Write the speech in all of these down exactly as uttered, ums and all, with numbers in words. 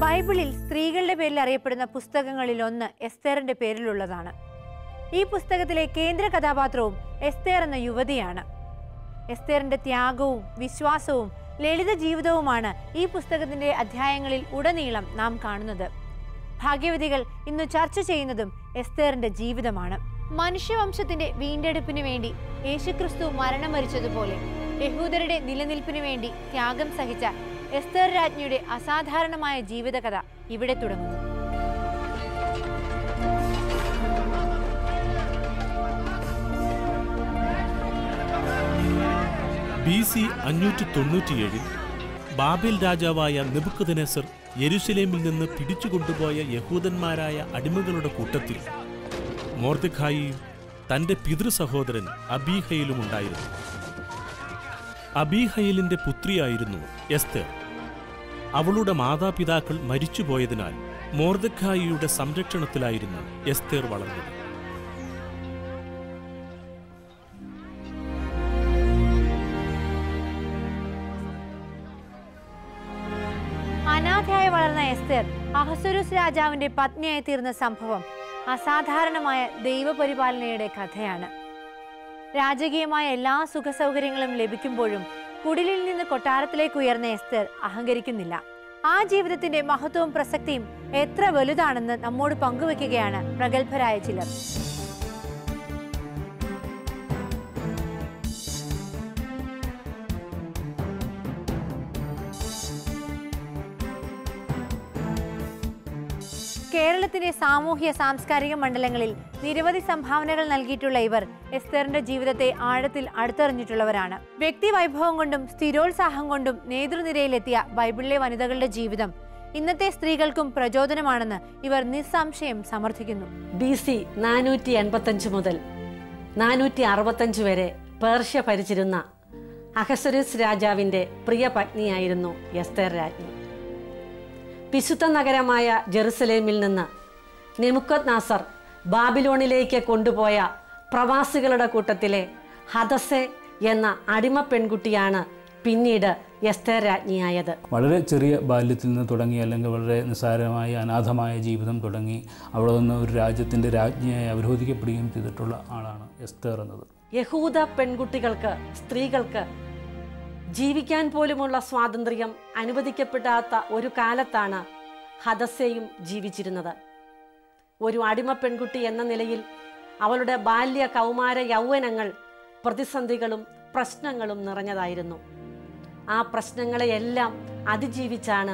ബൈബിളിൽ സ്ത്രീകളുടെ പേരിൽ അറിയപ്പെടുന്ന പുസ്തകങ്ങളിൽ ഒന്ന് എസ്തേറിന്റെ പേരിലുള്ളതാണ്. ഈ പുസ്തകത്തിലെ കേന്ദ്ര കഥാപാത്രവും എസ്തേർ എന്ന യുവതിയാണ്. എസ്തേറിന്റെ ത്യാഗവും വിശ്വാസവും ലളിത ജീവിതവുമാണ് ഈ പുസ്തകത്തിന്റെ അധ്യായങ്ങളിൽ ഉടനീളം നാം കാണുന്നത്. ഭാഗ്യവതികൾ ഇന്ന് ചർച്ച ചെയ്യുന്നതും എസ്തേറിന്റെ ജീവിതമാണ്. മനുഷ്യവംശത്തിന്റെ വീണ്ടെടുപ്പിനു വേണ്ടി യേശുക്രിസ്തു മരണം വരിച്ചതുപോലെ യഹൂദരുടെ നിലനിൽപ്പിനു വേണ്ടി ത്യാഗം സഹിച്ച എസ്തേർ രാജ്ഞിയുടെ അസാധാരണമായ ജീവിതകഥ ഇവിടെ തുടങ്ങുന്നു. ബി സി അഞ്ഞൂറ്റി തൊണ്ണൂറ്റിയേഴിൽ ബാബേൽ രാജാവായ നെബൂഖദ്നേസർ യെരുശലേമിൽ നിന്ന് പിടിച്ചുകൊണ്ടുപോയ യഹൂദന്മാരായ അടിമകളുടെ കൂട്ടത്തിൽ മൊർദെഖായിയും തൻ്റെ പിതൃസഹോദരൻ അബീഹയിലും ഉണ്ടായിരുന്നു. അബീഹയിലിന്റെ പുത്രിയായിരുന്നു എസ്തേർ. അവളുടെ മാതാപിതാക്കൾ മരിച്ചുപോയതിനാൽ മൊർദെഖായിയുടെ സംരക്ഷണത്തിലായിരുന്നു എസ്തേർ വളർന്നത്. അനാഥയായി വളർന്ന എസ്തേർ അഹസ്വേരോസ് രാജാവിന്റെ പത്നിയായി തീർന്ന സംഭവം അസാധാരണമായ ദൈവപരിപാലനയുടെ കഥയാണ്. രാജകീയമായ എല്ലാ സുഖസൗകര്യങ്ങളും ലഭിക്കുമ്പോഴും കുടിലിൽ നിന്ന് കൊട്ടാരത്തിലേക്ക് ഉയർന്ന എസ്തേർ അഹങ്കരിക്കുന്നില്ല. ആ ജീവിതത്തിന്റെ മഹത്വവും പ്രസക്തിയും എത്ര വലുതാണെന്ന് നമ്മോട് പങ്കുവെക്കുകയാണ് പ്രഗത്ഭരായ ചിലർ. കേരളത്തിന്റെ സാമൂഹ്യ സാംസ്കാരിക മണ്ഡലങ്ങളിൽ നിരവധി സംഭാവനകൾ നൽകിയിട്ടുള്ള ഇവർ എസ്തേറിന്റെ ജീവിതത്തെ ആഴത്തിൽ അടുത്തറിഞ്ഞിട്ടുള്ളവരാണ്. വ്യക്തി വൈഭവം കൊണ്ടും സ്ഥിരോത്സാഹം കൊണ്ടും നേതൃനിരയിലെത്തിയ ബൈബിളിലെ വനിതകളുടെ ജീവിതം ഇന്നത്തെ സ്ത്രീകൾക്കും പ്രചോദനമാണെന്ന് ഇവർ നിസ്സംശയം സമർത്ഥിക്കുന്നു. ബി സി നാനൂറ്റി എൺപത്തഞ്ച് മുതൽ നാനൂറ്റി അറുപത്തഞ്ച് വരെ പേർഷ്യ ഭരിച്ചിരുന്ന അഹസ്വേരോസ് രാജാവിന്റെ പ്രിയ പത്നിയായിരുന്നു എസ്തേർ രാജ്ഞി. വിശുദ്ധ നഗരമായ ജെറുസലേമിൽ നിന്ന് നെബൂഖദ്നേസർ ബാബിലോണിലേക്ക് കൊണ്ടുപോയ പ്രവാസികളുടെ കൂട്ടത്തിലെ ഹദസ്സെ എന്ന അടിമ പെൺകുട്ടിയാണ് പിന്നീട് എസ്തേർ രാജ്ഞിയായത്. വളരെ ചെറിയ ബാല്യത്തിൽ നിന്ന് തുടങ്ങി, അല്ലെങ്കിൽ വളരെ നിസ്സാരമായ അനാഥമായ ജീവിതം തുടങ്ങി അവിടെ നിന്ന് ഒരു രാജ്യത്തിൻ്റെ രാജ്ഞിയായി അവരോധിക്കപ്പെടുകയും ചെയ്തിട്ടുള്ള ആളാണ് എസ്തേർ എന്നത്. യഹൂദ പെൺകുട്ടികൾക്ക്, സ്ത്രീകൾക്ക് ജീവിക്കാൻ പോലുമുള്ള സ്വാതന്ത്ര്യം അനുവദിക്കപ്പെടാത്ത ഒരു കാലത്താണ് ഹദസ്സയും ജീവിച്ചിരുന്നത്. ഒരു അടിമ പെൺകുട്ടി എന്ന നിലയിൽ അവളുടെ ബാല്യ കൗമാര യൗവനങ്ങൾ പ്രതിസന്ധികളും പ്രശ്നങ്ങളും നിറഞ്ഞതായിരുന്നു. ആ പ്രശ്നങ്ങളെയെല്ലാം അതിജീവിച്ചാണ്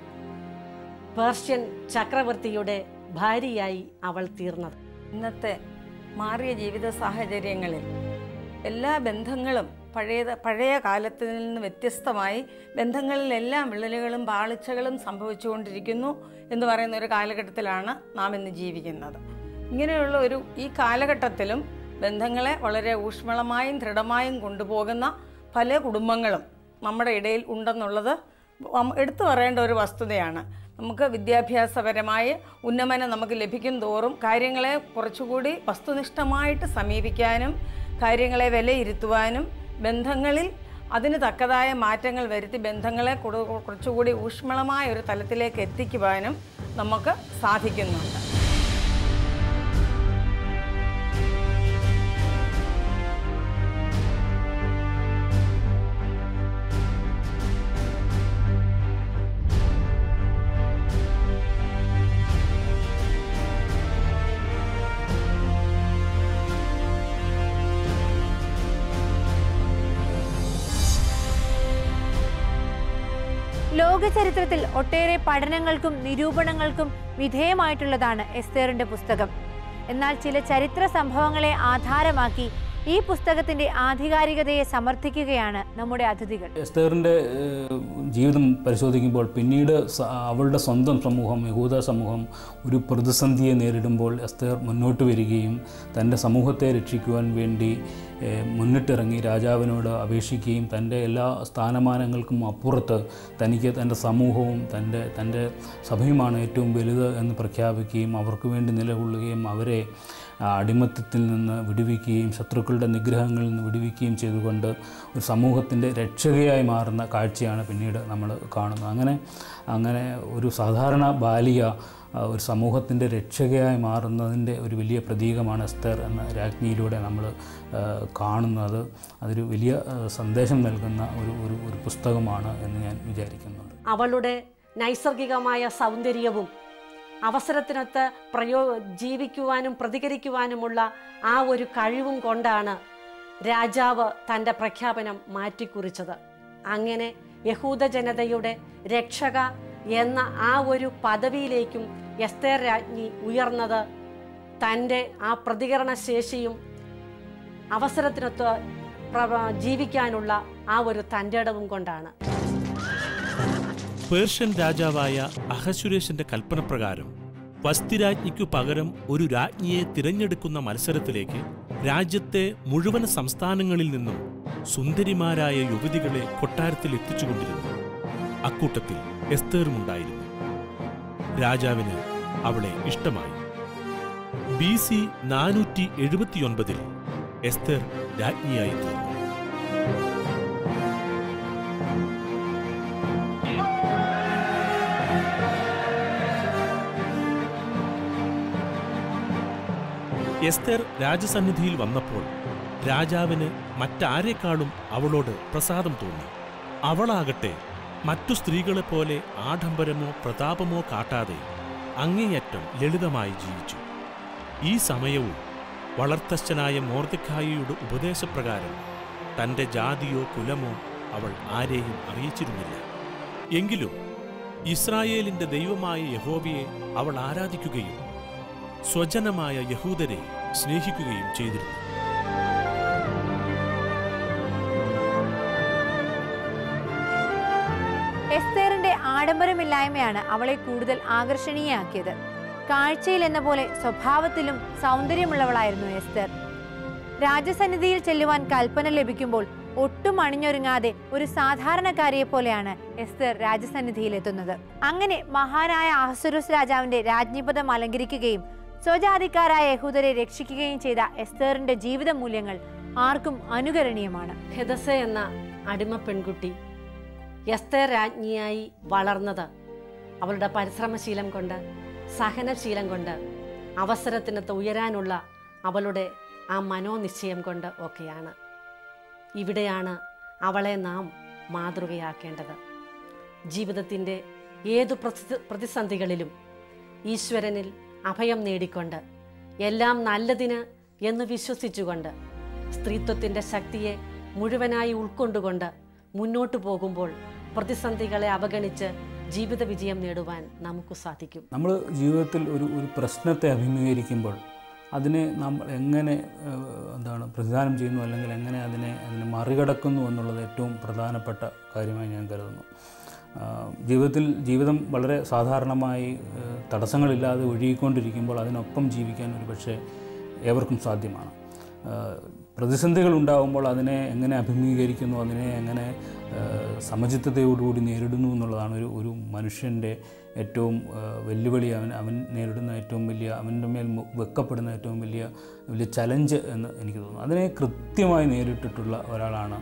പേർഷ്യൻ ചക്രവർത്തിയുടെ ഭാര്യയായി അവൾ തീർന്നത്. ഇന്നത്തെ മാറിയ ജീവിത സാഹചര്യങ്ങളിൽ എല്ലാ ബന്ധങ്ങളും പഴയ പഴയ കാലത്തിൽ നിന്ന് വ്യത്യസ്തമായി ബന്ധങ്ങളിലെല്ലാം വിള്ളലുകളും പാളിച്ചകളും സംഭവിച്ചുകൊണ്ടിരിക്കുന്നു എന്ന് പറയുന്ന ഒരു കാലഘട്ടത്തിലാണ് നാം ഇന്ന് ജീവിക്കുന്നത്. ഇങ്ങനെയുള്ള ഒരു ഈ കാലഘട്ടത്തിലും ബന്ധങ്ങളെ വളരെ ഊഷ്മളമായും ദൃഢമായും കൊണ്ടുപോകുന്ന പല കുടുംബങ്ങളും നമ്മുടെ ഇടയിൽ ഉണ്ടെന്നുള്ളത് എടുത്തു പറയേണ്ട ഒരു വസ്തുതയാണ്. നമുക്ക് വിദ്യാഭ്യാസപരമായ ഉന്നമനം നമുക്ക് ലഭിക്കും തോറും കാര്യങ്ങളെ കുറച്ചുകൂടി വസ്തുനിഷ്ഠമായിട്ട് സമീപിക്കാനും കാര്യങ്ങളെ വിലയിരുത്തുവാനും ബന്ധങ്ങളിൽ അതിന് തക്കതായ മാറ്റങ്ങൾ വരുത്തി ബന്ധങ്ങളെ കുറച്ചുകൂടി ഊഷ്മളമായ ഒരു തലത്തിലേക്ക് എത്തിക്കുവാനും നമുക്ക് സാധിക്കുന്നുണ്ട്. ലോക ചരിത്രത്തിൽ ഒട്ടേറെ പഠനങ്ങൾക്കും നിരൂപണങ്ങൾക്കും വിധേയമായിട്ടുള്ളതാണ് എസ്തേറിന്റെ പുസ്തകം. എന്നാൽ ചില ചരിത്ര സംഭവങ്ങളെ ആധാരമാക്കി ഈ പുസ്തകത്തിന്റെ ആധികാരികതയെ സമർത്ഥിക്കുകയാണ് നമ്മുടെ അതിഥികൾ. എസ്തേറിൻ്റെ ജീവിതം പരിശോധിക്കുമ്പോൾ പിന്നീട് അവളുടെ സ്വന്തം സമൂഹം, യഹൂദ സമൂഹം ഒരു പ്രതിസന്ധിയെ നേരിടുമ്പോൾ എസ്തേർ മുന്നോട്ട് വരികയും തൻ്റെ സമൂഹത്തെ രക്ഷിക്കുവാൻ വേണ്ടി മുന്നിട്ടിറങ്ങി രാജാവിനോട് അപേക്ഷിക്കുകയും തൻ്റെ എല്ലാ സ്ഥാനമാനങ്ങൾക്കും അപ്പുറത്ത് തനിക്ക് തൻ്റെ സമൂഹവും തൻ്റെ തൻ്റെ സഭയുമാണ് ഏറ്റവും വലുത് എന്ന് പ്രഖ്യാപിക്കുകയും അവർക്ക് വേണ്ടി നിലകൊള്ളുകയും അവരെ അടിമത്തത്തിൽ നിന്ന് വിടുവിക്കുകയും ശത്രുക്കളുടെ നിഗ്രഹങ്ങളിൽ നിന്ന് വിടുവിക്കുകയും ചെയ്തുകൊണ്ട് ഒരു സമൂഹത്തിൻ്റെ രക്ഷകയായി മാറുന്ന കാഴ്ചയാണ് പിന്നീട് നമ്മൾ കാണുന്നത്. അങ്ങനെ അങ്ങനെ ഒരു സാധാരണ ബാലിക ഒരു സമൂഹത്തിൻ്റെ രക്ഷകയായി മാറുന്നതിൻ്റെ ഒരു വലിയ പ്രതീകമാണ് എസ്തർ എന്ന രാജ്ഞിയിലൂടെ നമ്മൾ കാണുന്നത്. അതൊരു വലിയ സന്ദേശം നൽകുന്ന ഒരു ഒരു ഒരു പുസ്തകമാണ് എന്ന് ഞാൻ വിചാരിക്കുന്നുണ്ട്. അവളുടെ നൈസർഗികമായ സൗന്ദര്യവും അവസരത്തിനൊത്ത് പ്രയോ ജീവിക്കുവാനും പ്രതികരിക്കുവാനുമുള്ള ആ ഒരു കഴിവും കൊണ്ടാണ് രാജാവ് തൻ്റെ പ്രഖ്യാപനം മാറ്റിക്കുറിച്ചത്. അങ്ങനെ യഹൂദ ജനതയുടെ രക്ഷക എന്ന ആ ഒരു പദവിയിലേക്കും എസ്തേർ രാജ്ഞി ഉയർന്നത് തൻ്റെ ആ പ്രതികരണശേഷിയും അവസരത്തിനൊത്ത് ജീവിക്കാനുള്ള ആ ഒരു തൻ്റെടവും കൊണ്ടാണ്. പേർഷ്യൻ രാജാവായ അഹശ്വേരോശിന്റെ കൽപ്പനപ്രകാരം വസ്തിരാജ്ഞിക്കു പകരം ഒരു രാജ്ഞിയെ തിരഞ്ഞെടുക്കുന്ന മത്സരത്തിലേക്ക് രാജ്യത്തെ മുഴുവൻ സംസ്ഥാനങ്ങളിൽ നിന്നും സുന്ദരിമാരായ യുവതികളെ കൊട്ടാരത്തിൽ എത്തിച്ചുകൊണ്ടിരുന്നു. അക്കൂട്ടത്തിൽ എസ്തേറുമുണ്ടായിരുന്നു. രാജാവിന് അവളെ ഇഷ്ടമായി. ബി സി നാനൂറ്റി എഴുപത്തിയൊൻപതിൽ എസ്തേർ രാജ്ഞിയായി തീർന്നു. എസ്തേർ രാജസന്നിധിയിൽ വന്നപ്പോൾ രാജാവിന് മറ്റാരെക്കാളും അവളോട് പ്രസാദം തോന്നി. അവളാകട്ടെ മറ്റു സ്ത്രീകളെപ്പോലെ ആഡംബരമോ പ്രതാപമോ കാട്ടാതെ അങ്ങേയറ്റം ലളിതമായി ജീവിച്ചു. ഈ സമയവും വളർത്തച്ഛനായ മൊർദെഖായിയുടെ ഉപദേശപ്രകാരം തൻ്റെ ജാതിയോ കുലമോ അവൾ ആരെയും അറിയിച്ചിരുന്നില്ല. എങ്കിലും ഇസ്രായേലിന്റെ ദൈവമായ യഹോവയെ അവൾ ആരാധിക്കുകയും സ്വജനമായ യഹൂദരെ സ്നേഹിക്കുകയും ചെയ്തിരുന്നു. എസ്തേറിന്റെ ആഡംബരമില്ലായ്മയാണ് അവളെ കൂടുതൽ ആകർഷണീയയാക്കിയത്. കാഴ്ചയിൽ എന്ന പോലെ സ്വഭാവത്തിലും സൗന്ദര്യമുള്ളവളായിരുന്നു എസ്തേർ. രാജസന്നിധിയിൽ ചെല്ലുവാൻ കൽപ്പന ലഭിക്കുമ്പോൾ ഒട്ടും അണിഞ്ഞൊരുങ്ങാതെ ഒരു സാധാരണക്കാരിയെ പോലെയാണ് എസ്തേർ രാജസന്നിധിയിൽ എത്തുന്നത്. അങ്ങനെ മഹാനായ അഹശ്വേരോശ് രാജാവിന്റെ രാജ്ഞിപദം അലങ്കരിക്കുകയും സ്വജാതിക്കാരായ യഹൂദരെ രക്ഷിക്കുകയും ചെയ്ത എസ്തേറിന്റെ ജീവിത മൂല്യങ്ങൾ ആർക്കും അനുകരണീയമാണ്. ഹെദസ എന്ന അടിമ പെൺകുട്ടി എസ്തേർ രാജ്ഞിയായി വളർന്നത് അവളുടെ പരിശ്രമശീലം കൊണ്ട്, സഹനശീലം കൊണ്ട്, അവസരത്തിനൊത്ത് ഉയരാനുള്ള അവളുടെ ആ മനോനിശ്ചയം കൊണ്ട് ഒക്കെയാണ്. ഇവിടെയാണ് അവളെ നാം മാതൃകയാക്കേണ്ടത്. ജീവിതത്തിൻ്റെ ഏതു പ്രതിസന്ധികളിലും ഈശ്വരനിൽ അഭയം നേടിക്കൊണ്ട്, എല്ലാം നല്ലതിന് എന്ന് വിശ്വസിച്ചുകൊണ്ട്, സ്ത്രീത്വത്തിൻ്റെ ശക്തിയെ മുഴുവനായി ഉൾക്കൊണ്ടുകൊണ്ട് മുന്നോട്ട് പോകുമ്പോൾ പ്രതിസന്ധികളെ അവഗണിച്ച് ജീവിത വിജയം നേടുവാൻ നമുക്ക് സാധിക്കും. നമ്മൾ ജീവിതത്തിൽ ഒരു ഒരു പ്രശ്നത്തെ അഭിമുഖീകരിക്കുമ്പോൾ അതിനെ നമ്മൾ എങ്ങനെ എന്താണ് പ്രതിദാനം ചെയ്യുന്നു, അല്ലെങ്കിൽ എങ്ങനെ അതിനെ അതിനെ മറികടക്കുന്നു എന്നുള്ളത് ഏറ്റവും പ്രധാനപ്പെട്ട കാര്യമായി ഞാൻ കരുതുന്നു. ജീവിതത്തിൽ ജീവിതം വളരെ സാധാരണമായി തടസ്സങ്ങളില്ലാതെ ഒഴുകിക്കൊണ്ടിരിക്കുമ്പോൾ അതിനൊപ്പം ജീവിക്കാൻ ഒരു പക്ഷേ ഏവർക്കും സാധ്യമാണ്. പ്രതിസന്ധികൾ ഉണ്ടാകുമ്പോൾ അതിനെ എങ്ങനെ അഭിമുഖീകരിക്കുന്നു, അതിനെ എങ്ങനെ സമചിത്തതയോടുകൂടി നേരിടുന്നു എന്നുള്ളതാണ് ഒരു ഒരു മനുഷ്യൻ്റെ ഏറ്റവും വെല്ലുവിളി. അവൻ അവൻ നേരിടുന്ന ഏറ്റവും വലിയ, അവൻ്റെ മേൽ വെക്കപ്പെടുന്ന ഏറ്റവും വലിയ വലിയ ചലഞ്ച് എന്ന് എനിക്ക് തോന്നുന്നു. അതിനെ കൃത്യമായി നേരിട്ടിട്ടുള്ള ഒരാളാണ്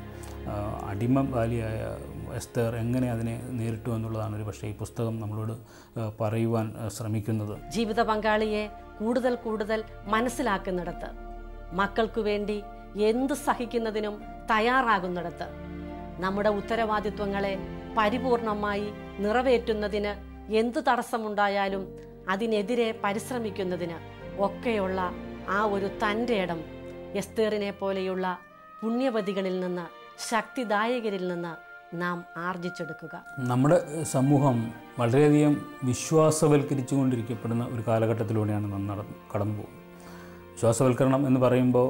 അടിമ ബാലിയായ എസ്തേർ. എങ്ങനെ അതിനെ നേരിട്ടു എന്നുള്ളതാണ് ഒരു പക്ഷേ ഈ പുസ്തകം നമ്മളോട് പറയുവാൻ ശ്രമിക്കുന്നത്. ജീവിത പങ്കാളിയെ കൂടുതൽ കൂടുതൽ മനസ്സിലാക്കുന്നിടത്ത്, മക്കൾക്കു വേണ്ടി എന്ത് സഹിക്കുന്നതിനും തയ്യാറാകുന്നിടത്ത്, നമ്മുടെ ഉത്തരവാദിത്വങ്ങളെ പരിപൂർണമായി നിറവേറ്റുന്നതിന് എന്തു തടസ്സമുണ്ടായാലും അതിനെതിരെ പരിശ്രമിക്കുന്നതിന് ഒക്കെയുള്ള ആ ഒരു തൻ്റെ ഇടം എസ്തേറിനെ പോലെയുള്ള പുണ്യവതികളിൽ നിന്ന്, ശക്തിദായകരിൽ നിന്ന് നാം ആർജിച്ചെടുക്കുക. നമ്മുടെ സമൂഹം വളരെയധികം വിശ്വാസവൽക്കരിച്ചു കൊണ്ടിരിക്കപ്പെടുന്ന ഒരു കാലഘട്ടത്തിലൂടെയാണ് നാം നടന്ന് കടന്നു പോകുന്നത്. വിശ്വാസവൽക്കരണം എന്ന് പറയുമ്പോൾ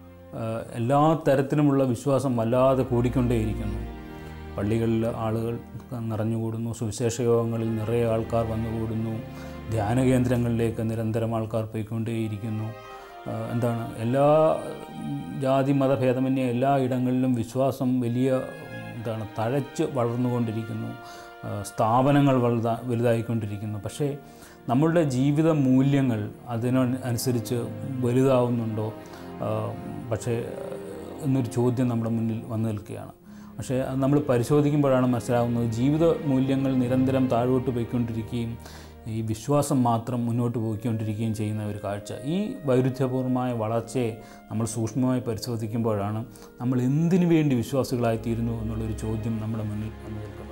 എല്ലാ തരത്തിലുമുള്ള വിശ്വാസം വല്ലാതെ കൂടിക്കൊണ്ടേയിരിക്കുന്നു. പള്ളികളിൽ ആളുകൾ നിറഞ്ഞുകൂടുന്നു, സുവിശേഷ യോഗങ്ങളിൽ നിറയെ ആൾക്കാർ വന്നുകൂടുന്നു, ധ്യാന കേന്ദ്രങ്ങളിലേക്ക് നിരന്തരം ആൾക്കാർ പോയിക്കൊണ്ടേയിരിക്കുന്നു. എന്താണ് എല്ലാ ജാതി മതഭേദമന്യേ എല്ലാ ഇടങ്ങളിലും വിശ്വാസം വലിയ എന്താണ് തഴച്ച് വളർന്നുകൊണ്ടിരിക്കുന്നു, സ്ഥാപനങ്ങൾ വലുതാ വലുതായിക്കൊണ്ടിരിക്കുന്നു. പക്ഷേ നമ്മളുടെ ജീവിത മൂല്യങ്ങൾ അതിനനുസരിച്ച് വലുതാവുന്നുണ്ടോ പക്ഷേ എന്നൊരു ചോദ്യം നമ്മുടെ മുന്നിൽ വന്നു നിൽക്കുകയാണ്. പക്ഷേ അത് നമ്മൾ പരിശോധിക്കുമ്പോഴാണ് മനസ്സിലാകുന്നത് ജീവിത മൂല്യങ്ങൾ നിരന്തരം താഴോട്ട് പോയിക്കൊണ്ടിരിക്കുകയും ഈ വിശ്വാസം മാത്രം മുന്നോട്ട് പോയിക്കൊണ്ടിരിക്കുകയും ചെയ്യുന്ന ഒരു കാഴ്ച. ഈ വൈരുദ്ധ്യപൂർണമായ വളർച്ചയെ നമ്മൾ സൂക്ഷ്മമായി പരിശോധിക്കുമ്പോഴാണ് നമ്മൾ എന്തിനു വേണ്ടി വിശ്വാസികളായിത്തീരുന്നു എന്നുള്ളൊരു ചോദ്യം നമ്മുടെ മുന്നിൽ വന്നു നിൽക്കുന്നത്.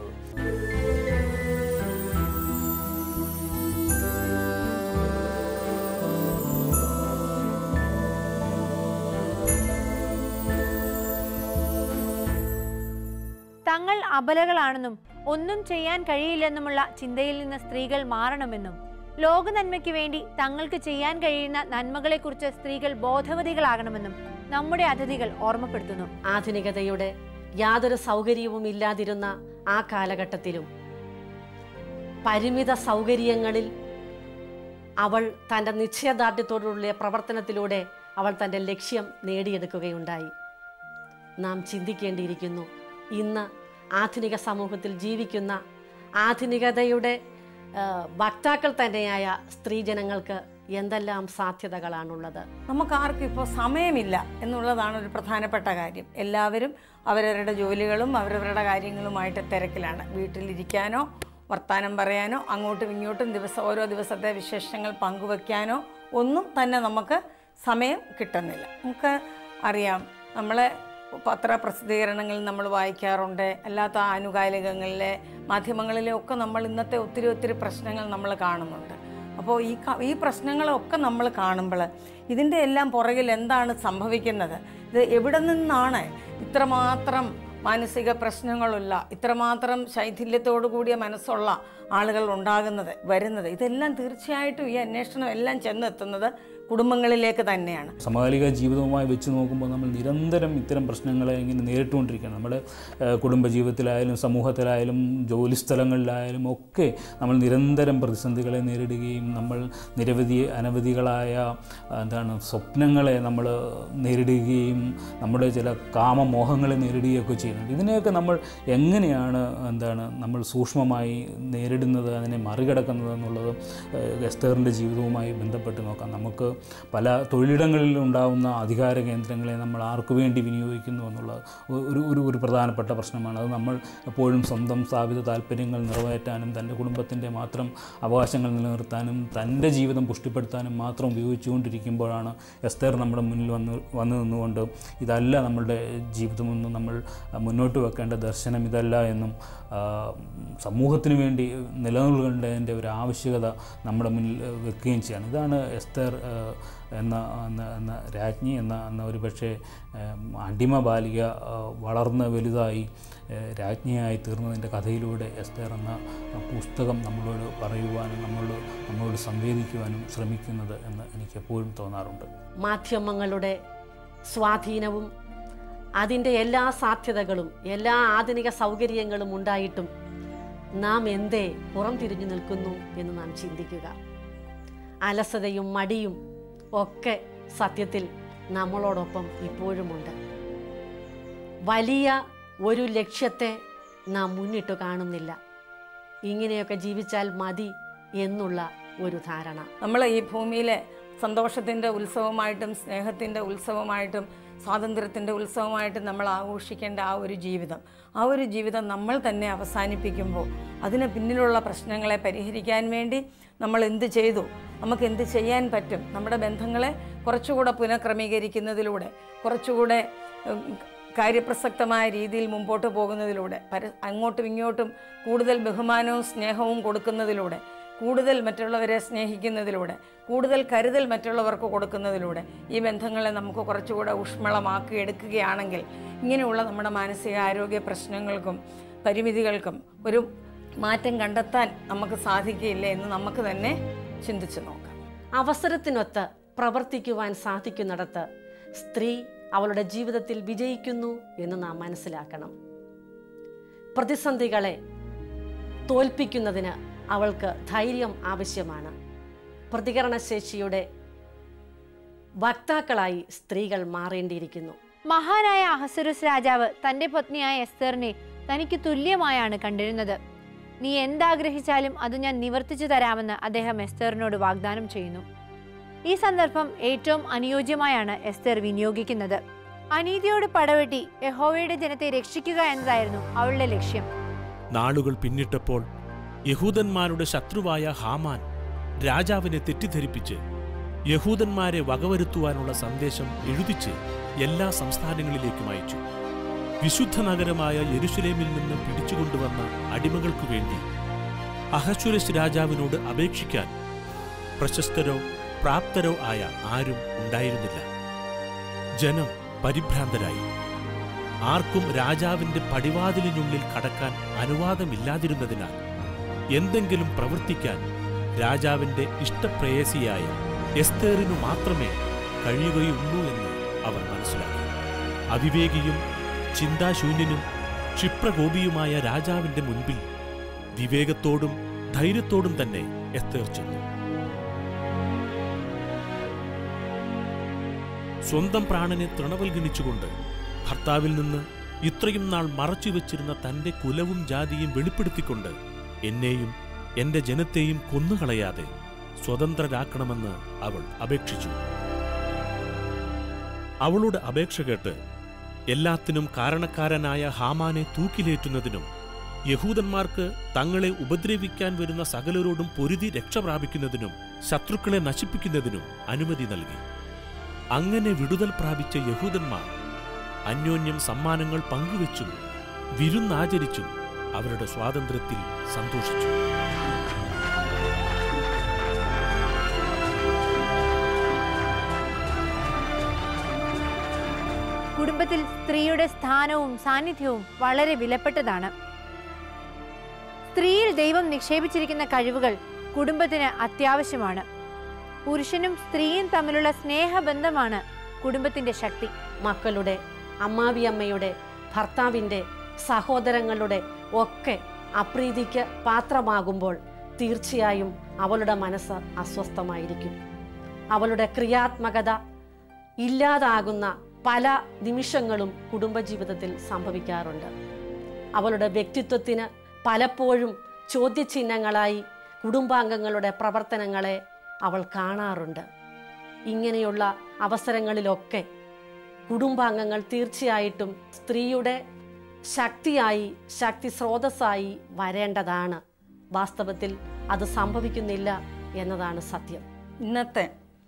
തങ്ങൾ അബലകളാണെന്നും ഒന്നും ചെയ്യാൻ കഴിയില്ലെന്നുമുള്ള ചിന്തയിൽ നിന്ന് സ്ത്രീകൾ മാറണമെന്നും ലോക നന്മയ്ക്ക് വേണ്ടി തങ്ങൾക്ക് ചെയ്യാൻ കഴിയുന്ന നന്മകളെക്കുറിച്ച് സ്ത്രീകൾ ബോധവതികളാകണമെന്നും നമ്മുടെ അതിഥികൾ ഓർമ്മപ്പെടുത്തുന്നു. ആധുനികതയുടെ യാതൊരു സൗകര്യവും ഇല്ലാതിരുന്ന ആ കാലഘട്ടത്തിലും പരിമിത സൗകര്യങ്ങളിൽ അവൾ തൻ്റെ നിശ്ചയദാർഢ്യത്തോടുള്ള പ്രവർത്തനത്തിലൂടെ അവൾ തൻ്റെ ലക്ഷ്യം നേടിയെടുക്കുകയുണ്ടായി. നാം ചിന്തിക്കേണ്ടിയിരിക്കുന്നു, ഇന്ന് ആധുനിക സമൂഹത്തിൽ ജീവിക്കുന്ന ആധുനികതയുടെ വക്താക്കൾ തന്നെയായ സ്ത്രീജനങ്ങൾക്ക് എന്തെല്ലാം സാധ്യതകളാണുള്ളത്. നമുക്ക് ആർക്കും ഇപ്പോൾ സമയമില്ല എന്നുള്ളതാണ് ഒരു പ്രധാനപ്പെട്ട കാര്യം. എല്ലാവരും അവരവരുടെ ജോലികളും അവരവരുടെ കാര്യങ്ങളുമായിട്ട് തിരക്കിലാണ്. വീട്ടിലിരിക്കാനോ വർത്തമാനം പറയാനോ അങ്ങോട്ടും ഇങ്ങോട്ടും ദിവസം ഓരോ ദിവസത്തെ വിശേഷങ്ങൾ പങ്കുവയ്ക്കാനോ ഒന്നും തന്നെ നമുക്ക് സമയം കിട്ടുന്നില്ല. നമുക്ക് അറിയാം, നമ്മളെ പത്രപ്രസിദ്ധീകരണങ്ങളിൽ നമ്മൾ വായിക്കാറുണ്ട്, അല്ലാത്ത ആനുകാലികങ്ങളിലെ മാധ്യമങ്ങളിലെ ഒക്കെ നമ്മൾ ഇന്നത്തെ ഒത്തിരി ഒത്തിരി പ്രശ്നങ്ങൾ നമ്മൾ കാണുന്നുണ്ട്. അപ്പോൾ ഈ ഈ പ്രശ്നങ്ങളൊക്കെ നമ്മൾ കാണുമ്പോൾ ഇതിൻ്റെ എല്ലാം പുറകിൽ എന്താണ് സംഭവിക്കുന്നത്? ഇത് എവിടെ നിന്നാണ് ഇത്രമാത്രം മാനസിക പ്രശ്നങ്ങളുള്ള, ഇത്രമാത്രം ശൈഥില്യത്തോടു കൂടിയ മനസ്സുള്ള ആളുകൾ ഉണ്ടാകുന്നത് വരുന്നത്? ഇതെല്ലാം തീർച്ചയായിട്ടും ഈ അന്വേഷണം എല്ലാം ചെന്നെത്തുന്നത് കുടുംബങ്ങളിലേക്ക് തന്നെയാണ്. സമകാലിക ജീവിതവുമായി വെച്ച് നോക്കുമ്പോൾ നമ്മൾ നിരന്തരം ഇത്തരം പ്രശ്നങ്ങളെ ഇങ്ങനെ നേരിട്ടുകൊണ്ടിരിക്കുകയാണ്. നമ്മുടെ കുടുംബജീവിതത്തിലായാലും സമൂഹത്തിലായാലും ജോലിസ്ഥലങ്ങളിലായാലും ഒക്കെ നമ്മൾ നിരന്തരം പ്രതിസന്ധികളെ നേരിടുകയും നമ്മൾ നിരവധി അനവധികളായ എന്താണ് സ്വപ്നങ്ങളെ നമ്മൾ നേരിടുകയും നമ്മുടെ ചില കാമമോഹങ്ങളെ നേരിടുകയൊക്കെ ചെയ്യുന്നുണ്ട്. ഇതിനെയൊക്കെ നമ്മൾ എങ്ങനെയാണ് എന്താണ് നമ്മൾ സൂക്ഷ്മമായി നേരിടുന്നത്, അതിനെ മറികടക്കുന്നത് എന്നുള്ളത് എസ്തേറിൻ്റെ ജീവിതവുമായി ബന്ധപ്പെട്ട് നോക്കാം. നമുക്ക് പല തൊഴിലിടങ്ങളിൽ ഉണ്ടാകുന്ന അധികാര കേന്ദ്രങ്ങളെ നമ്മൾ ആർക്കു വേണ്ടി വിനിയോഗിക്കുന്നു എന്നുള്ളത് ഒരു ഒരു ഒരു പ്രധാനപ്പെട്ട പ്രശ്നമാണ്. അത് നമ്മൾ എപ്പോഴും സ്വന്തം സ്ഥാപിത താല്പര്യങ്ങൾ നിറവേറ്റാനും തൻ്റെ കുടുംബത്തിൻ്റെ മാത്രം അവകാശങ്ങൾ നിലനിർത്താനും തൻ്റെ ജീവിതം പുഷ്ടിപ്പെടുത്താനും മാത്രം ഉപയോഗിച്ചുകൊണ്ടിരിക്കുമ്പോഴാണ് എസ്തേർ നമ്മുടെ മുന്നിൽ വന്ന് വന്നു നിന്നുകൊണ്ട് ഇതല്ല നമ്മളുടെ ജീവിതമെന്നും നമ്മൾ മുന്നോട്ട് വെക്കേണ്ട ദർശനം ഇതല്ല എന്നും സമൂഹത്തിന് വേണ്ടി നിലനിൽക്കേണ്ടതിൻ്റെ ഒരു ആവശ്യകത നമ്മുടെ മുന്നിൽ വെക്കുകയും ചെയ്യാണ്. ഇതാണ് എസ്തേർ എന്ന എന്ന രാജ്ഞി എന്ന എന്ന ഒരു പക്ഷേ അടിമ ബാലിക വളർന്ന് വലുതായി രാജ്ഞിയായി തീർന്നതിൻ്റെ കഥയിലൂടെ എസ്തേർ എന്ന പുസ്തകം നമ്മളോട് പറയുവാനും നമ്മളോട് നമ്മളോട് സംവേദിക്കുവാനും ശ്രമിക്കുന്നത് എന്ന് എനിക്ക് എപ്പോഴും തോന്നാറുണ്ട്. മാധ്യമങ്ങളുടെ സ്വാധീനവും അതിൻ്റെ എല്ലാ സാധ്യതകളും എല്ലാ ആധുനിക സൗകര്യങ്ങളും ഉണ്ടായിട്ടും നാം എന്തേ പുറം തിരിഞ്ഞു നിൽക്കുന്നു എന്ന് നാം ചിന്തിക്കുക. അലസതയും മടിയും ഒക്കെ സത്യത്തിൽ നമ്മളോടൊപ്പം ഇപ്പോഴുമുണ്ട്. വലിയ ഒരു ലക്ഷ്യത്തെ നാം മുന്നിട്ട് കാണുന്നില്ല. ഇങ്ങനെയൊക്കെ ജീവിച്ചാൽ മതി എന്നുള്ള ഒരു ധാരണ. നമ്മൾ ഈ ഭൂമിയിലെ സന്തോഷത്തിൻ്റെ ഉത്സവമായിട്ടും സ്നേഹത്തിൻ്റെ ഉത്സവമായിട്ടും സ്വാതന്ത്ര്യത്തിൻ്റെ ഉത്സവമായിട്ടും നമ്മൾ ആഘോഷിക്കേണ്ട ആ ഒരു ജീവിതം ആ ഒരു ജീവിതം നമ്മൾ തന്നെ അവസാനിപ്പിക്കുമ്പോൾ അതിന് പിന്നിലുള്ള പ്രശ്നങ്ങളെ പരിഹരിക്കാൻ വേണ്ടി നമ്മൾ എന്ത് ചെയ്തു, നമുക്ക് എന്ത് ചെയ്യാൻ പറ്റും, നമ്മുടെ ബന്ധങ്ങളെ കുറച്ചുകൂടെ പുനഃക്രമീകരിക്കുന്നതിലൂടെ കുറച്ചുകൂടെ കാര്യപ്രസക്തമായ രീതിയിൽ മുമ്പോട്ട് പോകുന്നതിലൂടെ പര അങ്ങോട്ടും ഇങ്ങോട്ടും കൂടുതൽ ബഹുമാനവും സ്നേഹവും കൊടുക്കുന്നതിലൂടെ കൂടുതൽ മറ്റുള്ളവരെ സ്നേഹിക്കുന്നതിലൂടെ കൂടുതൽ കരുതൽ മറ്റുള്ളവർക്ക് കൊടുക്കുന്നതിലൂടെ ഈ ബന്ധങ്ങളെ നമുക്ക് കുറച്ചുകൂടെ ഊഷ്മളമാക്കി എടുക്കുകയാണെങ്കിൽ ഇങ്ങനെയുള്ള നമ്മുടെ മാനസികാരോഗ്യ പ്രശ്നങ്ങൾക്കും പരിമിതികൾക്കും ഒരു മാറ്റം കണ്ടെത്താൻ നമുക്ക് സാധിക്കില്ല എന്ന് നമുക്ക് തന്നെ ചിന്തിച്ചു നോക്കാം. അവസരത്തിനൊത്ത് പ്രവർത്തിക്കുവാൻ സാധിക്കുന്നിടത്ത് സ്ത്രീ അവളുടെ ജീവിതത്തിൽ വിജയിക്കുന്നു എന്ന് നാം മനസ്സിലാക്കണം. പ്രതിസന്ധികളെ തോൽപ്പിക്കുന്നതിന് അവൾക്ക് ധൈര്യം ആവശ്യമാണ്. പ്രതികരണശേഷിയുടെ വക്താക്കളായി സ്ത്രീകൾ മാറേണ്ടിയിരിക്കുന്നു. മഹാനായ അഹസ്വരുസ് രാജാവ് തന്റെ പത്നിയായ എസ്തേറിനെ തനിക്ക് തുല്യമായാണ് കണ്ടിരുന്നത്. നീ എന്താഗ്രഹിച്ചാലും അത് ഞാൻ നിവർത്തിച്ചു തരാമെന്ന് അദ്ദേഹം എസ്തേറിനോട് വാഗ്ദാനം ചെയ്യുന്നു. ഈ സന്ദർഭം ഏറ്റവും അനുയോജ്യമായാണ് എസ്തേർ വിനിയോഗിക്കുന്നത്. അനീതിയോട് പടവെട്ടി യഹോവയുടെ ജനത്തെ രക്ഷിക്കുക എന്നതായിരുന്നു അവളുടെ ലക്ഷ്യം. നാളുകൾ പിന്നിട്ടപ്പോൾ യഹൂദന്മാരുടെ ശത്രുവായ ഹാമാൻ രാജാവിനെ തെറ്റിദ്ധരിപ്പിച്ച് യഹൂദന്മാരെ വകവരുത്തുവാനുള്ള സന്ദേശം എഴുതിച്ച് എല്ലാ സംസ്ഥാനങ്ങളിലേക്കും അയച്ചു. വിശുദ്ധ നഗരമായ യെരുശലേമിൽ നിന്ന് പിടിച്ചുകൊണ്ടുവന്ന അടിമകൾക്കു വേണ്ടി അഹശ്വേരോശ് രാജാവിനോട് അപേക്ഷിക്കാൻ പ്രശസ്തരോ പ്രാപ്തരോ ആയ ആരും ഉണ്ടായിരുന്നില്ല. ജനം പരിഭ്രാന്തരായി. ആർക്കും രാജാവിന്റെ പടിവാതിലിനുള്ളിൽ കടക്കാൻ അനുവാദമില്ലാതിരുന്നതിനാൽ എന്തെങ്കിലും പ്രവർത്തിക്കാൻ രാജാവിന്റെ ഇഷ്ടപ്രേയസിയായ എസ്തേറിനു മാത്രമേ കഴിയുകയുള്ളൂ എന്ന് അവർ മനസ്സിലാക്കി. അവിവേകിയും ചിന്താശൂന്യനും ക്ഷിപ്രകോപിയുമായ രാജാവിന്റെ മുൻപിൽ വിവേകത്തോടും ധൈര്യത്തോടും തന്നെ എസ്തേർ ചെന്നു. സ്വന്തം പ്രാണനെ തൃണവൽഗണിച്ചുകൊണ്ട് ഭർത്താവിൽ നിന്ന് ഇത്രയും നാൾ മറച്ചുവെച്ചിരുന്ന തന്റെ കുലവും ജാതിയും വെളിപ്പെടുത്തിക്കൊണ്ട് എന്നെയും എന്റെ ജനത്തെയും കൊന്നുകളയാതെ സ്വതന്ത്രരാക്കണമെന്ന് അവൾ അപേക്ഷിച്ചു. അവളുടെ അപേക്ഷ കേട്ട് എല്ലാത്തിനും കാരണക്കാരനായ ഹാമാനെ തൂക്കിലേറ്റുന്നതിനും യഹൂദന്മാർക്ക് തങ്ങളെ ഉപദ്രവിക്കാൻ വരുന്ന സകലരോടും പൊരുതി രക്ഷപ്രാപിക്കുന്നതിനും ശത്രുക്കളെ നശിപ്പിക്കുന്നതിനും അനുമതി നൽകി. അങ്ങനെ വിടുതൽ പ്രാപിച്ച യഹൂദന്മാർ അന്യോന്യം സമ്മാനങ്ങൾ പങ്കുവെച്ചും വിരുന്നാചരിച്ചും അവരുടെ സ്വാതന്ത്ര്യത്തിൽ സന്തോഷിച്ചു. കുടുംബത്തിൽ സ്ത്രീയുടെ സ്ഥാനവും സാന്നിധ്യവും വളരെ വിലപ്പെട്ടതാണ്. സ്ത്രീയിൽ ദൈവം നിക്ഷേപിച്ചിരിക്കുന്ന കഴിവുകൾ കുടുംബത്തിന് അത്യാവശ്യമാണ്. പുരുഷനും സ്ത്രീയും തമ്മിലുള്ള സ്നേഹബന്ധമാണ് കുടുംബത്തിന്റെ ശക്തി. മക്കളുടെ, അമ്മാവിയമ്മയുടെ, ഭർത്താവിൻ്റെ, സഹോദരങ്ങളുടെ ഒക്കെ അപ്രീതിക്ക് പാത്രമാകുമ്പോൾ തീർച്ചയായും അവളുടെ മനസ്സ് അസ്വസ്ഥമായിരിക്കും. അവളുടെ ക്രിയാത്മകത ഇല്ലാതാകുന്ന പല നിമിഷങ്ങളും കുടുംബജീവിതത്തിൽ സംഭവിക്കാറുണ്ട്. അവളുടെ വ്യക്തിത്വത്തിന് പലപ്പോഴും ചോദ്യചിഹ്നങ്ങളായി കുടുംബാംഗങ്ങളുടെ പ്രവർത്തനങ്ങളെ അവൾ കാണാറുണ്ട്. ഇങ്ങനെയുള്ള അവസരങ്ങളിലൊക്കെ കുടുംബാംഗങ്ങൾ തീർച്ചയായിട്ടും സ്ത്രീയുടെ ശക്തിയായി, ശക്തി സ്രോതസ്സായി വരേണ്ടതാണ്. വാസ്തവത്തിൽ അത് സംഭവിക്കുന്നില്ല എന്നതാണ് സത്യം. ഇന്നത്തെ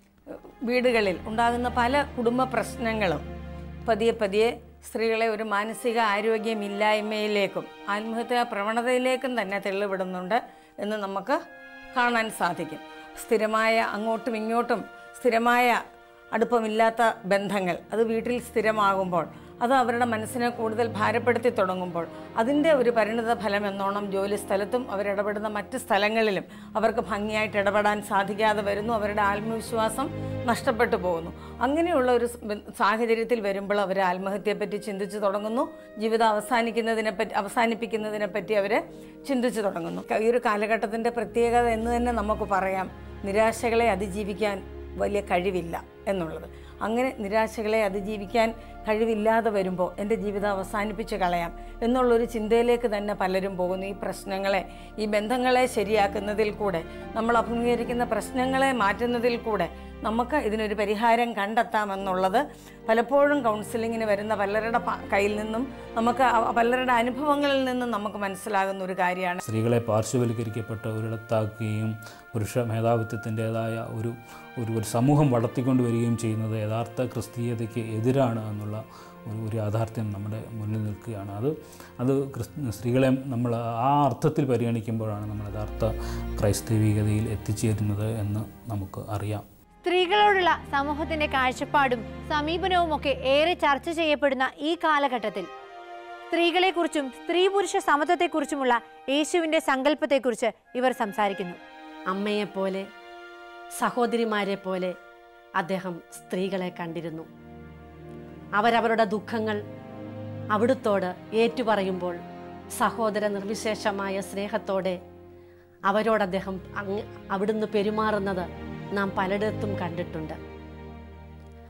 വീടുകളിൽ ഉണ്ടാകുന്ന പല കുടുംബ പ്രശ്നങ്ങളും പതിയെ പതിയെ സ്ത്രീകളെ ഒരു മാനസിക ആരോഗ്യമില്ലായ്മയിലേക്കും ആത്മഹത്യാ പ്രവണതയിലേക്കും തന്നെ തള്ളിവിടുന്നുണ്ട് എന്ന് നമുക്ക് കാണാൻ സാധിക്കും. സ്ഥിരമായ അങ്ങോട്ടും ഇങ്ങോട്ടും സ്ഥിരമായ അടുപ്പമില്ലാത്ത ബന്ധങ്ങൾ അത് വീട്ടിൽ സ്ഥിരമാകുമ്പോൾ അത് അവരുടെ മനസ്സിനെ കൂടുതൽ ഭാരപ്പെടുത്തി തുടങ്ങുമ്പോൾ അതിൻ്റെ ഒരു പരിണിത ഫലം എന്നോണം ജോലി സ്ഥലത്തും അവരിടപെടുന്ന മറ്റ് സ്ഥലങ്ങളിലും അവർക്ക് ഭംഗിയായിട്ട് ഇടപെടാൻ സാധിക്കാതെ വരുന്നു. അവരുടെ ആത്മവിശ്വാസം നഷ്ടപ്പെട്ടു പോകുന്നു. അങ്ങനെയുള്ള ഒരു സാഹചര്യത്തിൽ വരുമ്പോൾ അവർ ആത്മഹത്യയെപ്പറ്റി ചിന്തിച്ചു തുടങ്ങുന്നു. ജീവിതം അവസാനിക്കുന്നതിനെ പറ്റി അവസാനിപ്പിക്കുന്നതിനെ പറ്റി അവർ ചിന്തിച്ചു തുടങ്ങുന്നു. ഈ ഒരു കാലഘട്ടത്തിൻ്റെ പ്രത്യേകത എന്ന് തന്നെ നമുക്ക് പറയാം, നിരാശകളെ അതിജീവിക്കാൻ വലിയ കഴിവില്ല എന്നുള്ളത്. അങ്ങനെ നിരാശകളെ അതിജീവിക്കാൻ കഴിവില്ലാതെ വരുമ്പോൾ എൻ്റെ ജീവിതം അവസാനിപ്പിച്ച് കളയാം എന്നുള്ളൊരു ചിന്തയിലേക്ക് തന്നെ പലരും പോകുന്നു. ഈ പ്രശ്നങ്ങളെ, ഈ ബന്ധങ്ങളെ ശരിയാക്കുന്നതിൽ കൂടെ, നമ്മൾ അഭിമുഖീകരിക്കുന്ന പ്രശ്നങ്ങളെ മാറ്റുന്നതിൽ കൂടെ നമുക്ക് ഇതിനൊരു പരിഹാരം കണ്ടെത്താമെന്നുള്ളത് പലപ്പോഴും കൗൺസിലിങ്ങിന് വരുന്ന പലരുടെ കയ്യിൽ നിന്നും നമുക്ക് പലരുടെ അനുഭവങ്ങളിൽ നിന്നും നമുക്ക് മനസ്സിലാകുന്ന ഒരു കാര്യമാണ്. സ്ത്രീകളെ പാർശ്വവൽക്കരിക്കപ്പെട്ട ഒരിടത്താക്കുകയും പുരുഷ മേധാവിത്വത്തിൻ്റെതായ ഒരു ഒരു ഒരു സമൂഹം വളർത്തിക്കൊണ്ട് വരികയും ചെയ്യുന്നത് യഥാർത്ഥ ക്രിസ്തീയതയ്ക്ക് എതിരാണ് എന്നുള്ള ഒരു ഒരു യാഥാർത്ഥ്യം നമ്മുടെ മുന്നിൽ നിൽക്കുകയാണ്. അത് അത് ക്രിസ്തു സ്ത്രീകളെ നമ്മൾ ആ അർത്ഥത്തിൽ പരിഗണിക്കുമ്പോഴാണ് നമ്മൾ യഥാർത്ഥ ക്രൈസ്തവികതയിൽ എത്തിച്ചേരുന്നത് എന്ന് നമുക്ക് അറിയാം. സ്ത്രീകളോടുള്ള സമൂഹത്തിന്റെ കാഴ്ചപ്പാടും സമീപനവും ഒക്കെ ഏറെ ചർച്ച ചെയ്യപ്പെടുന്ന ഈ കാലഘട്ടത്തിൽ സ്ത്രീകളെക്കുറിച്ചും സ്ത്രീ പുരുഷ സമത്വത്തെക്കുറിച്ചുമുള്ള യേശുവിന്റെ സങ്കല്പത്തെക്കുറിച്ച് ഇവർ സംസാരിക്കുന്നു. അമ്മയെപ്പോലെ, സഹോദരിമാരെ പോലെ അദ്ദേഹം സ്ത്രീകളെ കണ്ടിരുന്നു. അവരവരുടെ ദുഃഖങ്ങൾ അവിടുത്തോട് ഏറ്റുപറയുമ്പോൾ സഹോദര നിർവിശേഷമായ സ്നേഹത്തോടെ അവരോട് അദ്ദേഹം അങ്ങ് അവിടുന്ന് പെരുമാറുന്നത് നാം പലയിടത്തും കണ്ടിട്ടുണ്ട്.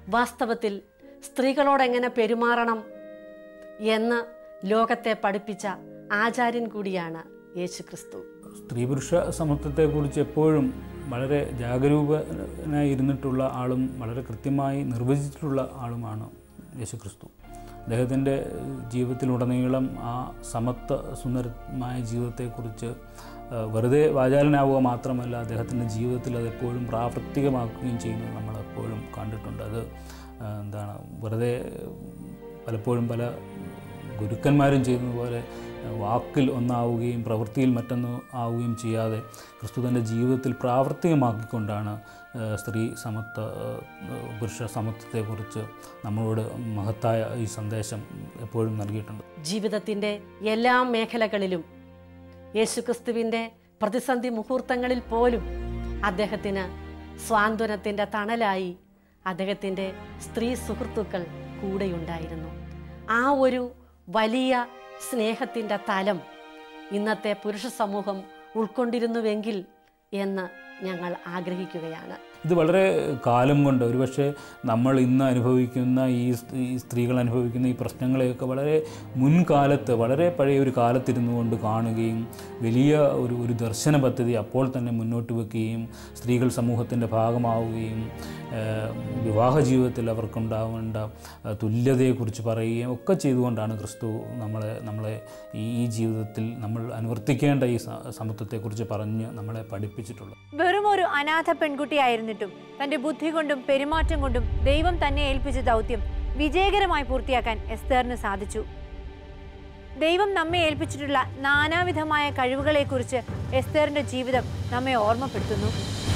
വാസ്തവത്തിൽ സ്ത്രീകളോടെങ്ങനെ പെരുമാറണം എന്ന് ലോകത്തെ പഠിപ്പിച്ച ആചാര്യൻ കൂടിയാണ് യേശു ക്രിസ്തു. സ്ത്രീ പുരുഷ സമത്വത്തെക്കുറിച്ച് എപ്പോഴും വളരെ ജാഗരൂകനായി ഇരുന്നിട്ടുള്ള ആളും വളരെ കൃത്യമായി നിർവചിച്ചിട്ടുള്ള ആളുമാണ് യേശു ക്രിസ്തു. അദ്ദേഹത്തിൻ്റെ ജീവിതത്തിലുടനീളം ആ സമത്വ സുന്ദരമായ ജീവിതത്തെക്കുറിച്ച് വെറുതെ വാചാലനാവുക മാത്രമല്ല, അദ്ദേഹത്തിൻ്റെ ജീവിതത്തിൽ അതെപ്പോഴും പ്രാവർത്തികമാക്കുകയും ചെയ്യുന്നത് നമ്മളെപ്പോഴും കണ്ടിട്ടുണ്ട്. അത് എന്താണ് വെറുതെ പലപ്പോഴും പല ഗുരുക്കന്മാരും ചെയ്യുന്നതുപോലെ വാക്കിൽ ഒന്നാവുകയും പ്രവൃത്തിയിൽ മറ്റൊന്ന് ആവുകയും ചെയ്യാതെ ക്രിസ്തു തൻ്റെ ജീവിതത്തിൽ പ്രാവർത്തികമാക്കിക്കൊണ്ടാണ് സ്ത്രീ സമത്വ പുരുഷ സമത്വത്തെക്കുറിച്ച് നമ്മളോട് മഹത്തായ ഈ സന്ദേശം എപ്പോഴും നൽകിയിട്ടുണ്ട്. ജീവിതത്തിൻ്റെ എല്ലാ മേഖലകളിലും യേശുക്രിസ്തുവിൻ്റെ പ്രതിസന്ധി മുഹൂർത്തങ്ങളിൽ പോലും അദ്ദേഹത്തിന് സ്വാന്തനത്തിൻ്റെ തണലായി അദ്ദേഹത്തിൻ്റെ സ്ത്രീ സുഹൃത്തുക്കൾ കൂടെയുണ്ടായിരുന്നു. ആ ഒരു വലിയ സ്നേഹത്തിൻ്റെ തലം ഇന്നത്തെ പുരുഷ സമൂഹം ഉൾക്കൊണ്ടിരുന്നുവെങ്കിൽ എന്ന് ഞങ്ങൾ ആഗ്രഹിക്കുകയാണ്. ഇത് വളരെ കാലം കൊണ്ട് ഒരുപക്ഷെ നമ്മൾ ഇന്ന് അനുഭവിക്കുന്ന ഈ ഈ സ്ത്രീകൾ അനുഭവിക്കുന്ന ഈ പ്രശ്നങ്ങളെയൊക്കെ വളരെ മുൻകാലത്ത് വളരെ പഴയ ഒരു കാലത്തിരുന്നു കൊണ്ട് കാണുകയും വലിയ ഒരു ഒരു ദർശന പദ്ധതി അപ്പോൾ തന്നെ മുന്നോട്ട് വെക്കുകയും സ്ത്രീകൾ സമൂഹത്തിൻ്റെ ഭാഗമാവുകയും വിവാഹ ജീവിതത്തിൽ അവർക്കുണ്ടാവേണ്ട തുല്യതയെക്കുറിച്ച് പറയുകയും ഒക്കെ ചെയ്തുകൊണ്ടാണ് ക്രിസ്തു നമ്മളെ നമ്മളെ ഈ ജീവിതത്തിൽ നമ്മൾ അനുവർത്തിക്കേണ്ട ഈ സമത്വത്തെക്കുറിച്ച് പറഞ്ഞ് നമ്മളെ പഠിപ്പിച്ചിട്ടുള്ളത്. വെറും ഒരു അനാഥ പെൺകുട്ടിയായിരുന്നിട്ടും തന്റെ ബുദ്ധി കൊണ്ടും പെരുമാറ്റം കൊണ്ടും ദൈവം തന്നെ ഏൽപ്പിച്ച ദൗത്യം വിജയകരമായി പൂർത്തിയാക്കാൻ എസ്തേറിന് സാധിച്ചു. ദൈവം നമ്മെ ഏൽപ്പിച്ചിട്ടുള്ള നാനാവിധമായ കഴിവുകളെക്കുറിച്ച് എസ്തേറിന്റെ ജീവിതം നമ്മെ ഓർമ്മപ്പെടുത്തുന്നു.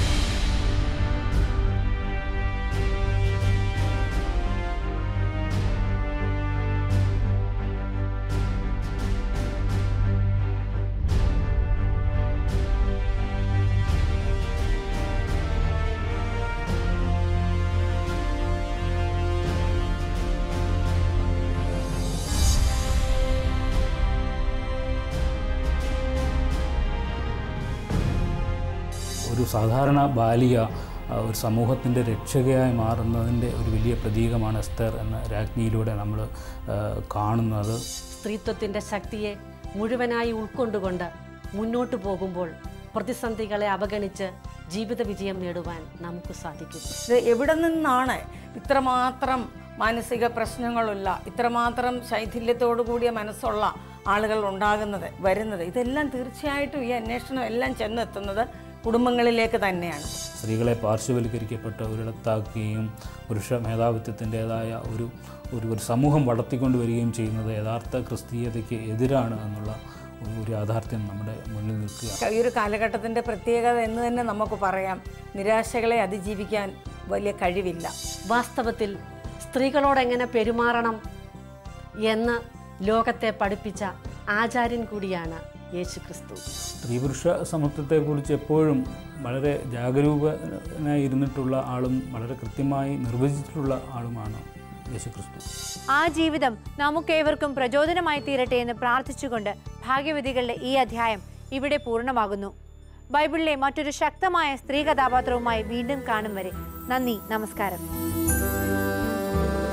ഒരു സാധാരണ ബാലിക ഒരു സമൂഹത്തിൻ്റെ രക്ഷകയായി മാറുന്നതിൻ്റെ ഒരു വലിയ പ്രതീകമാണ് എസ്തർ എന്ന രാജ്ഞിയിലൂടെ നമ്മൾ കാണുന്നത്. സ്ത്രീത്വത്തിൻ്റെ ശക്തിയെ മുഴുവനായി ഉൾക്കൊണ്ടുകൊണ്ട് മുന്നോട്ട് പോകുമ്പോൾ പ്രതിസന്ധികളെ അവഗണിച്ച് ജീവിത വിജയം നേടുവാൻ നമുക്ക് സാധിക്കും. ഇത് എവിടെ നിന്നാണ് ഇത്രമാത്രം മാനസിക പ്രശ്നങ്ങളുള്ള ഇത്രമാത്രം ശൈഥില്യത്തോടു കൂടിയ മനസ്സുള്ള ആളുകൾ ഉണ്ടാകുന്നത് വരുന്നത്? ഇതെല്ലാം തീർച്ചയായിട്ടും ഈ അന്വേഷണം എല്ലാം ചെന്നെത്തുന്നത് കുടുംബങ്ങളിലേക്ക് തന്നെയാണ്. സ്ത്രീകളെ പാർശ്വവൽക്കരിക്കപ്പെട്ട ഒരിടത്താക്കുകയും പുരുഷ മേധാവിത്വത്തിൻ്റെതായ ഒരു ഒരു ഒരു സമൂഹം വളർത്തിക്കൊണ്ടുവരികയും ചെയ്യുന്നത് യഥാർത്ഥ ക്രിസ്തീയതയ്ക്ക് എതിരാണ് എന്നുള്ള ഒരു യാഥാർത്ഥ്യം നമ്മുടെ മുന്നിൽ നിൽക്കുക. ഈ ഒരു കാലഘട്ടത്തിൻ്റെ പ്രത്യേകത എന്ന് തന്നെ നമുക്ക് പറയാം, നിരാശകളെ അതിജീവിക്കാൻ വലിയ കഴിവില്ല. വാസ്തവത്തിൽ സ്ത്രീകളോടെങ്ങനെ പെരുമാറണം എന്ന് ലോകത്തെ പഠിപ്പിച്ച ആചാര്യൻ കൂടിയാണ് യേശു ക്രിസ്തു. സ്ത്രീ പുരുഷ സമത്വത്തെക്കുറിച്ച് എപ്പോഴും വളരെ ജാഗരൂകനായി ഇരുന്നിട്ടുള്ള ആളും വളരെ കൃത്യമായി നിർവചിച്ചിട്ടുള്ള ആളുമാണ് യേശു ക്രിസ്തു. ആ ജീവിതം നമുക്കേവർക്കും പ്രചോദനമായി തീരട്ടെ എന്ന് പ്രാർത്ഥിച്ചുകൊണ്ട് ഭാഗ്യവതികളുടെ ഈ അധ്യായം ഇവിടെ പൂർണ്ണമാകുന്നു. ബൈബിളിലെ മറ്റൊരു ശക്തമായ സ്ത്രീ കഥാപാത്രവുമായി വീണ്ടും കാണും വരെ നന്ദി, നമസ്കാരം.